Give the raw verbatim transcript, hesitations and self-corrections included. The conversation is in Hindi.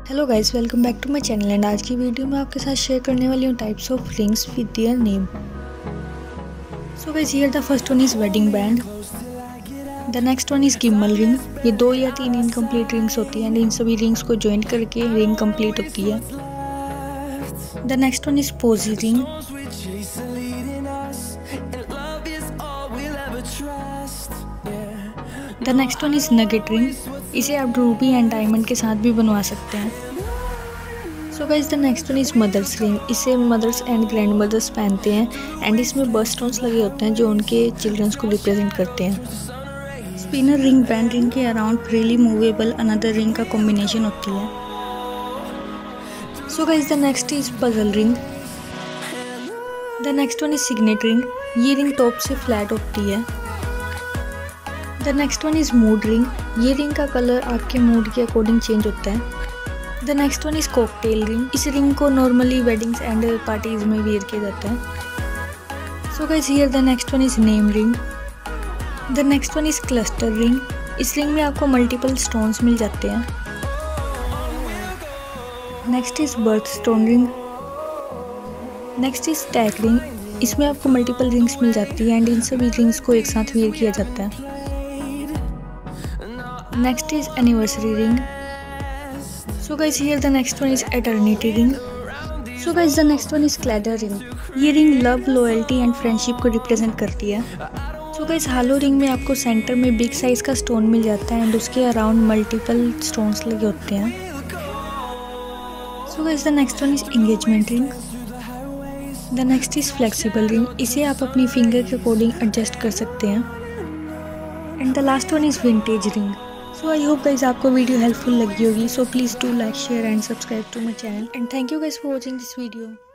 Hello guys, welcome back to my channel and आज की वीडियो में आपके साथ शेयर करने वाली हूँ types of rings with their name. So guys, here the first one is wedding band, the next one is gimbal ring. ये दो या तीन इनकम्प्लीट रिंग्स होती हैं एंड इन सभी रिंग्स को ज्वाइन करके रिंग कंप्लीट होती है। The next one is posy ring, the next one is nugget ring. इसे आप रूबी एंड डायमंड के साथ भी बनवा सकते हैं। So guys, the next one is mother's ring. इसे मदर्स एंड ग्रैंड मदर्स पहनते हैं एंड इसमें बर्ड स्टोन्स लगे होते हैं जो उनके चिल्ड्रंस को रिप्रेजेंट करते हैं। स्पिनर रिंग बैंड रिंग के around freely movable another ring का कॉम्बिनेशन होती है। So guys, the next is puzzle ring, the next one is signet ring. ये रिंग टॉप से फ्लैट होती है। The next one is mood ring. ये रिंग का कलर आपके मूड के अकॉर्डिंग चेंज होता है। The next one is cocktail ring. इस रिंग को नॉर्मली वेडिंग्स एंड पार्टीज में वेयर किया जाता है। So guys, here the next one is name ring, the next one is cluster ring. इस रिंग में आपको मल्टीपल स्टोन्स मिल जाते हैं। Next is birthstone ring, next is tag ring. इसमें आपको मल्टीपल रिंग्स मिल जाती है एंड इन सभी रिंग्स को एक साथ वेयर किया जाता है। Next is anniversary ring. So guys, here the next one is eternity ring. So guys, the next one is Claddagh ring. ये ring love, loyalty and friendship को रिप्रेजेंट करती है। सो गाइस, हालो रिंग में आपको सेंटर में बिग साइज का स्टोन मिल जाता है एंड उसके अराउंड मल्टीपल स्टोन्स लगे होते हैं। So guys, the next one is engagement ring, the next is flexible ring. इसे आप अपनी फिंगर के अकॉर्डिंग एडजस्ट कर सकते हैं। And the last one is vintage ring. So I hope guys आपको वीडियो हेल्पफुल लगी होगी। So please do like, share and subscribe to my channel and thank you guys for watching this video.